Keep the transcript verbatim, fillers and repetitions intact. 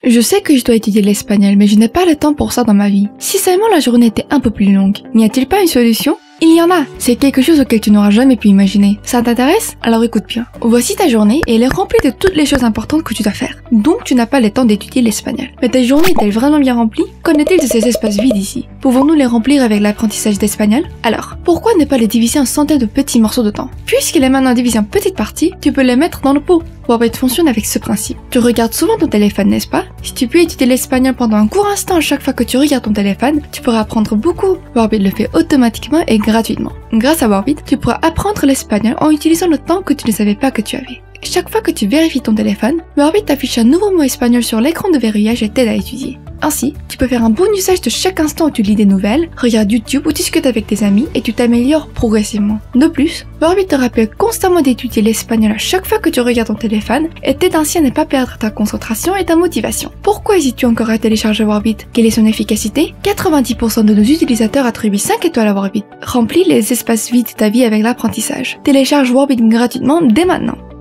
Je sais que je dois étudier l'espagnol, mais je n'ai pas le temps pour ça dans ma vie. Si seulement la journée était un peu plus longue, n'y a-t-il pas une solution? Il y en a. C'est quelque chose auquel tu n'auras jamais pu imaginer. Ça t'intéresse? Alors écoute bien. Voici ta journée et elle est remplie de toutes les choses importantes que tu dois faire. Donc tu n'as pas le temps d'étudier l'espagnol. Mais ta journée est-elle vraiment bien remplie? Qu'en est-il de ces espaces vides ici? Pouvons-nous les remplir avec l'apprentissage d'espagnol? Alors, pourquoi ne pas les diviser en centaines de petits morceaux de temps? Puisqu'il est maintenant divisé en petites parties, tu peux les mettre dans le pot. Warbit fonctionne avec ce principe. Tu regardes souvent ton téléphone, n'est-ce pas? Si tu peux étudier l'espagnol pendant un court instant à chaque fois que tu regardes ton téléphone, tu pourras apprendre beaucoup. Warbit le fait automatiquement et gratuitement. Grâce à Warbit, tu pourras apprendre l'espagnol en utilisant le temps que tu ne savais pas que tu avais. Chaque fois que tu vérifies ton téléphone, Warbit affiche un nouveau mot espagnol sur l'écran de verrouillage et t'aide à étudier. Ainsi, tu peux faire un bon usage de chaque instant où tu lis des nouvelles, regardes YouTube ou discutes avec tes amis et tu t'améliores progressivement. De plus, Warbit te rappelle constamment d'étudier l'espagnol à chaque fois que tu regardes ton téléphone et t'aide ainsi à ne pas perdre ta concentration et ta motivation. Pourquoi hésites-tu encore à télécharger Warbit? Quelle est son efficacité? quatre-vingt-dix pour cent de nos utilisateurs attribuent cinq étoiles à Warbit. Remplis les espaces vides de ta vie avec l'apprentissage. Télécharge Warbit gratuitement dès maintenant.